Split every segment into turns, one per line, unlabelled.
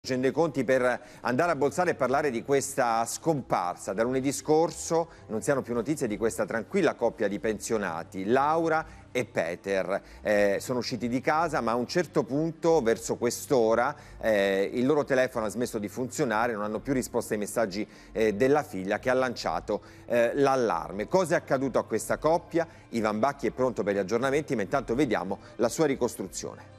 Facendo i conti per andare a Bolzano e parlare di questa scomparsa. Da lunedì scorso non si hanno più notizie di questa tranquilla coppia di pensionati, Laura e Peter. Sono usciti di casa, ma a un certo punto, verso quest'ora, il loro telefono ha smesso di funzionare, non hanno più risposto ai messaggi della figlia che ha lanciato l'allarme. Cosa è accaduto a questa coppia? Ivan Bacchi è pronto per gli aggiornamenti, ma intanto vediamo la sua ricostruzione.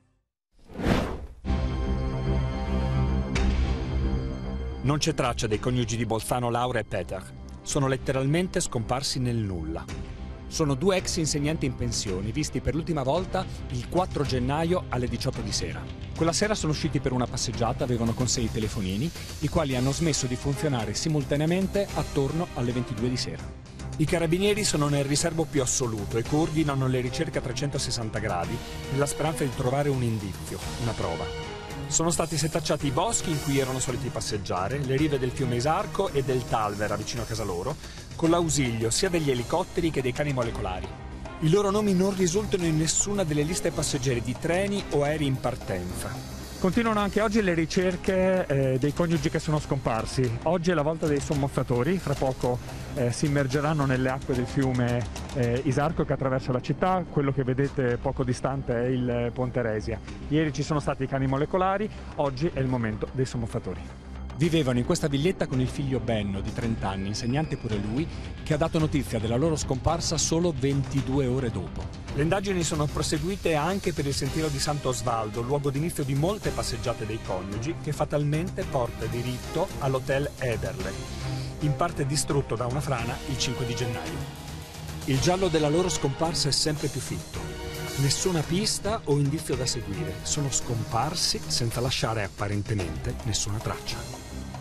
Non c'è traccia dei coniugi di Bolzano, Laura e Peter. Sono letteralmente scomparsi nel nulla. Sono due ex insegnanti in pensione, visti per l'ultima volta il 4 gennaio alle 18 di sera. Quella sera sono usciti per una passeggiata, avevano con sé i telefonini, i quali hanno smesso di funzionare simultaneamente attorno alle 22 di sera. I carabinieri sono nel riservo più assoluto e coordinano le ricerche a 360 gradi nella speranza di trovare un indizio, una prova. Sono stati setacciati i boschi in cui erano soliti passeggiare, le rive del fiume Isarco e del Talvera vicino a casa loro, con l'ausilio sia degli elicotteri che dei cani molecolari. I loro nomi non risultano in nessuna delle liste passeggeri di treni o aerei in partenza. Continuano anche oggi le ricerche dei coniugi che sono scomparsi. Oggi è la volta dei sommozzatori, fra poco si immergeranno nelle acque del fiume Isarco che attraversa la città. Quello che vedete poco distante è il Ponte Resia. Ieri ci sono stati i cani molecolari, oggi è il momento dei sommozzatori. Vivevano in questa villetta con il figlio Benno, di 30 anni, insegnante pure lui, che ha dato notizia della loro scomparsa solo 22 ore dopo. Le indagini sono proseguite anche per il sentiero di Sant'Osvaldo, luogo d'inizio di molte passeggiate dei coniugi, che fatalmente porta diritto all'hotel Eberle, in parte distrutto da una frana il 5 di gennaio. Il giallo della loro scomparsa è sempre più fitto. Nessuna pista o indizio da seguire. Sono scomparsi senza lasciare apparentemente nessuna traccia.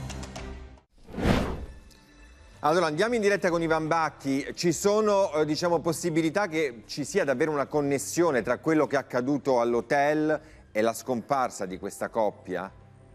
Allora andiamo in diretta con Ivan Bacchi. Ci sono possibilità che ci sia davvero una connessione tra quello che è accaduto all'hotel e la scomparsa di questa coppia?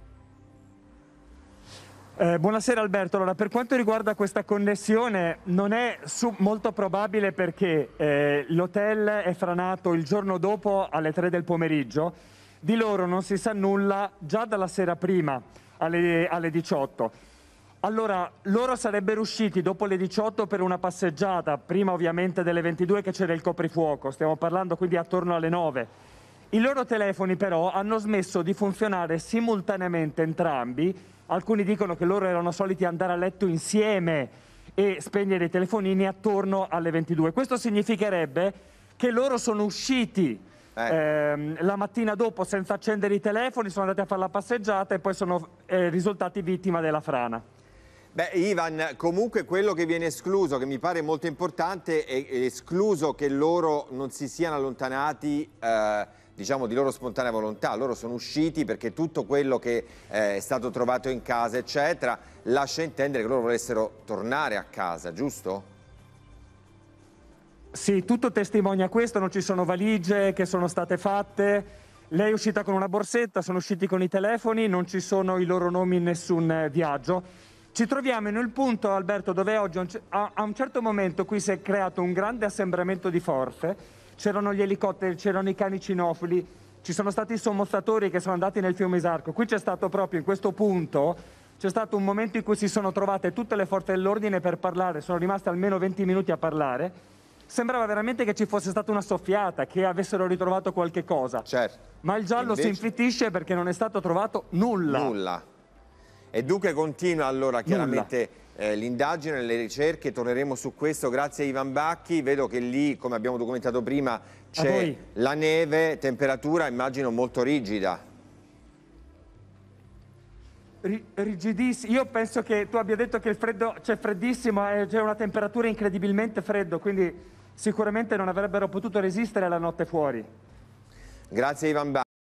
Buonasera Alberto, allora per quanto riguarda questa connessione non è molto probabile perché l'hotel è franato il giorno dopo alle 3 del pomeriggio, di loro non si sa nulla già dalla sera prima alle 18. Allora loro sarebbero usciti dopo le 18 per una passeggiata, prima ovviamente delle 22 che c'era il coprifuoco, stiamo parlando quindi attorno alle 9. I loro telefoni però hanno smesso di funzionare simultaneamente entrambi. Alcuni dicono che loro erano soliti andare a letto insieme e spegnere i telefonini attorno alle 22. Questo significherebbe che loro sono usciti la mattina dopo senza accendere i telefoni, sono andati a fare la passeggiata e poi sono risultati vittima della frana.
Beh, Ivan, comunque quello che viene escluso, che mi pare molto importante, è escluso che loro non si siano allontanati diciamo di loro spontanea volontà. Loro sono usciti perché tutto quello che è stato trovato in casa eccetera lascia intendere che loro volessero tornare a casa, giusto?
Sì, tutto testimonia questo, non ci sono valigie che sono state fatte, lei è uscita con una borsetta, sono usciti con i telefoni, non ci sono i loro nomi in nessun viaggio. Ci troviamo in un punto, Alberto, dove oggi a un certo momento qui si è creato un grande assembramento di forze. C'erano gli elicotteri, c'erano i cani cinofili, ci sono stati i sommozzatori che sono andati nel fiume Isarco. Qui c'è stato proprio, in questo punto, c'è stato un momento in cui si sono trovate tutte le forze dell'ordine per parlare, sono rimaste almeno 20 minuti a parlare. Sembrava veramente che ci fosse stata una soffiata, che avessero ritrovato qualche cosa.
Certo.
Ma il giallo si infittisce perché non è stato trovato nulla.
Nulla. E dunque continua allora chiaramente l'indagine, le ricerche, torneremo su questo. Grazie a Ivan Bacchi, vedo che lì, come abbiamo documentato prima, c'è la neve, temperatura immagino molto rigida.
Rigidissimo, io penso che tu abbia detto che il freddo c'è freddissimo, c'è una temperatura incredibilmente freddo, quindi sicuramente non avrebbero potuto resistere la notte fuori.
Grazie Ivan Bacchi.